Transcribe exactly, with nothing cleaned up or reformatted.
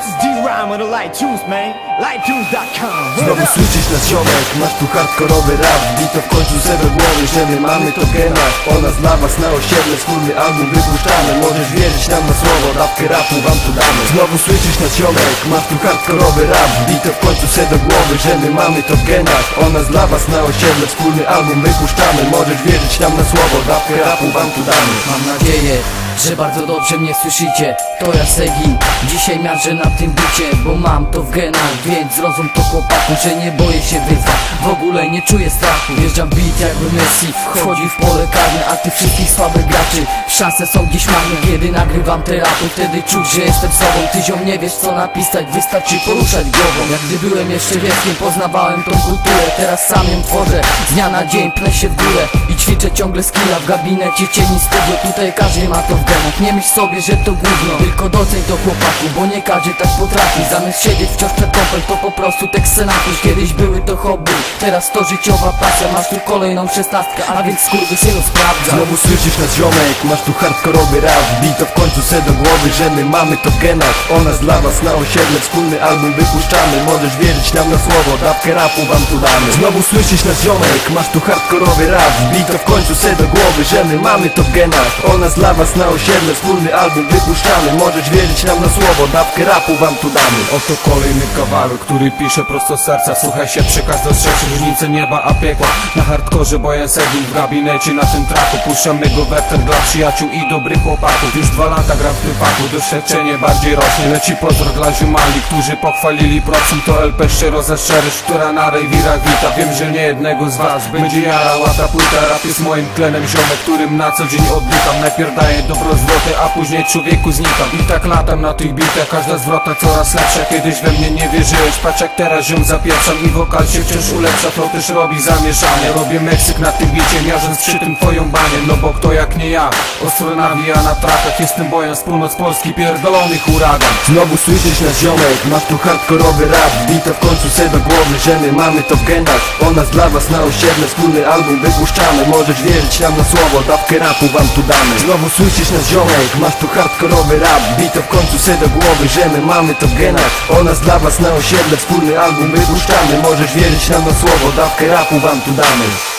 This is D-Rhyme with the Light Tunes, man. light tunes dot com. Znowu słyszysz nas ziomek, masz tu hardkorowy rap. Wbij to w końcu se do głowy, że my mamy to w genach. O nas dla was na osiedle, wspólny album wypuszczamy. Możesz wierzyć nam na słowo, dawkę rapu wam tu damy. Znowu słyszysz nas ziomek, masz tu hardkorowy rap. Wbij to w końcu se do głowy, że my mamy to w genach. O nas dla was na osiedle, wspólny album wypuszczamy. Możesz wierzyć nam na słowo, dawkę rapu wam tu damy. Mam nadzieję, że bardzo dobrze mnie słyszycie. To ja Segin, dzisiaj miażdżę na tym bicie, bo mam to w genach. Więc zrozum to chłopaku, że nie boję się wyzwań. W ogóle nie czuję strachu. Wjeżdżam w beat jakby Messi, wchodzi w pole karne. A ty wszystkich słabych graczy, szanse są gdzieś marne. Kiedy nagrywam te rapy, wtedy czuć, że jestem sobą. Ty ziom nie wiesz co napisać, wystarczy poruszać głową. Jak gdy byłem jeszcze dzieckiem, poznawałem tą kulturę. Teraz sam ją tworzę, z dnia na dzień pnę się w górę i ćwiczę ciągle skilla w gabinecie cienistego. Tutaj każdy ma to w genach. Nie myśl sobie, że to gówno, tylko doceń to chłopaku, bo nie każdy tak potrafi. Zamiast siedzieć wciąż przed kompem, to po prostu tekst scenariusz. Kiedyś były to hobby, teraz to życiowa pasja. Masz tu kolejną szesnastkę, a więc skurwysynu sprawdza. Znowu słyszysz nas ziomek, masz tu hardkorowy rap. Wbij to w końcu se do głowy, że my mamy to w genach. O nas dla was na osiedle, wspólny album wypuszczamy. Możesz wierzyć nam na słowo, dawkę rapu wam tu damy. Znowu słyszysz nas ziomek, masz tu hardkorowy rap. Wbij to w końcu se do głowy, że my mamy to w genach. O nas dla was na osiedle, wspólny album wypuszczamy. Możesz wierzyć nam na słowo, dawkę rapu wam tu damy. Oto kolejny kawałek, który piszę prosto z serca. Słuchaj się, przekaz dostrzeże różnicę nieba a piekła. Na hardkorze, bo ja Segin w gabinecie na tym traku. Puszczam mego wektor dla przyjaciół i dobrych chłopaków. Już dwa lata gram w tym fachu, doświadczenie bardziej rośnie. Leci pozdro dla ziomali, którzy pochwalili procent. To L P szczero ze szczerość, która na rejwirach wita. Wiem, że nie jednego z was będzie jarała ta płyta. Rap jest moim tlenem, ziomek, którym na co dzień oddycham. Najpierw daję dobro zwroty, a później człowieku znikam. I tak latam na tych bitach, każda zwrota coraz lepsza. Kiedyś we mnie nie wierzyłeś, patrz jak teraz ziom zapieprzam. I wokal się wciąż ulepsza, to też robi zamieszanie. Robię Meksyk na tym bicie, miażdżąc przy tym twoją banię. No bo kto jak nie ja, ostro nawija na trakach. Jestem bojem z północ Polski, pierdolony huragan. Znowu słyszysz nas ziomek, masz tu hardkorowy rap. Wbij to w końcu se do głowy, że my mamy to w genach. O nas dla was na osiedle, wspólny album wypuszczamy. Możesz wierzyć nam na słowo, dawkę rapu wam tu damy. Znowu słyszysz nas ziomek, masz tu hardkorowy rap. Wbij to w końcu se do głowy, że my mamy to w genach. O nas dla was na osiedle, wspólny album wypuszczamy. Możesz wierzyć nam na słowo, dawkę rapu wam tu damy.